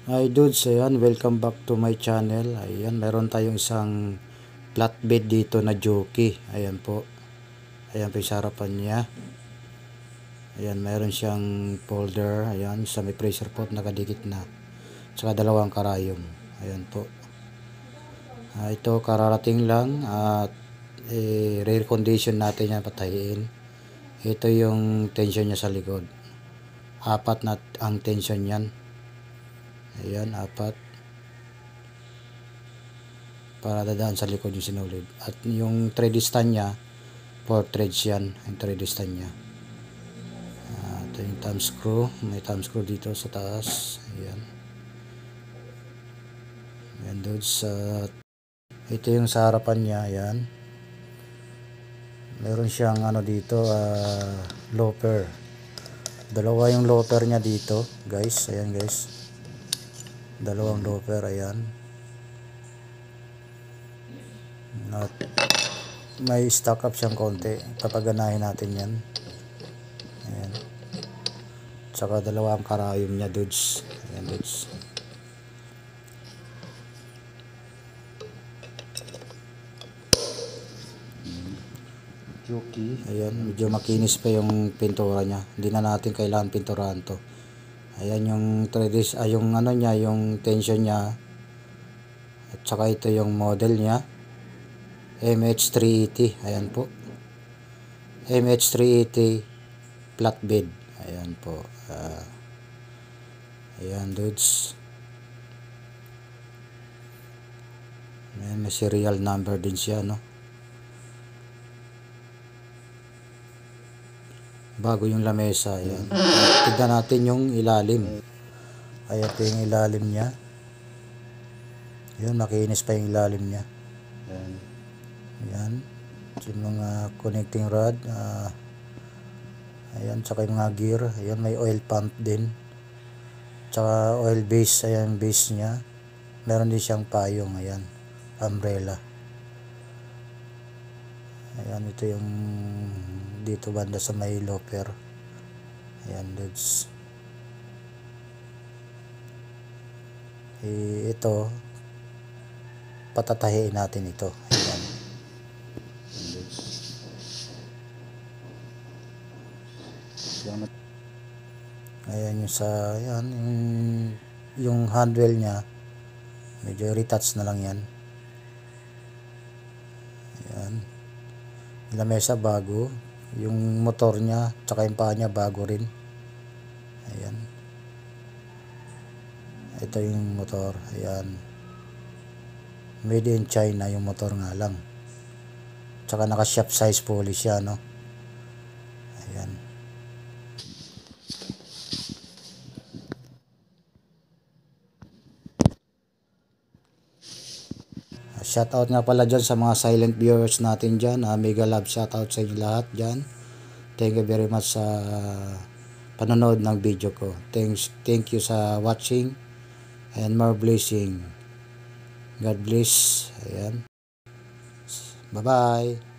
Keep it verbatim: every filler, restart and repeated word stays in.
Hi dudes, ayan, welcome back to my channel. Ayan, meron tayong isang flatbed dito na jockey. Ayan po. Ayan po yung sarapan niya. Ayan, meron siyang folder. Ayan, sa may pressure pot nakadikit na. Tsaka dalawang karayom. Ayan po. Ah, ito kararating lang at eh, rare condition natin yan patayin. Ito yung tension niya sa likod. Apat na ang tension yan. Ayan, apat. Para dadaan sa likod yung sinulid. At yung thread stand niya, four threads yan, yung thread stand niya. Uh, ito yung thumb screw. May thumb screw dito sa taas. Ayan. Ayan doon sa... Ito yung sa harapan niya. Ayan. Meron siyang ano dito, uh, loper. Dalawa yung loper niya dito, guys. Ayan, guys. Dalawang loper, ayan. At may stock up siyang konti. Papaganahin natin yan. Ayan. Tsaka dalawang karayom niya, dudes. Ayan, dudes. Jockey. Ayan, medyo makinis pa yung pintura niya. Hindi na natin kailangan pinturahan to. Ayan yung threads, ay yung ano niya, yung tension niya. At saka ito yung model niya. M H three eighty. Ayan po. M H three eighty flatbed. Ayan po. Uh, ayan dudes. Ayan, may serial number din siya, no? Bago yung lamesa. Ayan. Tignan natin yung ilalim. Ayan po yung ilalim niya. Ayan, makinis pa yung ilalim niya. Ayan. Ayan. Yung mga connecting rod. Uh, ayan, tsaka yung mga gear. Ayan, may oil pump din. Tsaka oil base. Ayan, base niya. Meron din siyang payong. Ayan, umbrella. Ayan, ito yung dito banda sa may loper. Ayan, dudes. E, ito patatahiin natin ito. Ayan. Ayan, ayan yung sa ayan, yung, yung handle nya medyo retouch na lang yan. Ayan, yung lamesa bago, yung motor nya tsaka yung paa nya bago rin. Ayan, ito yung motor. Ayan, made in China yung motor nga lang, tsaka naka shop size polish siya, no? Ayan. Shoutout nga pala dyan sa mga silent viewers natin dyan. Uh, mega love shoutout sa inyo lahat dyan. Thank you very much sa panonood ng video ko. Thanks, thank you sa watching and more blessing. God bless. Ayan. Bye-bye.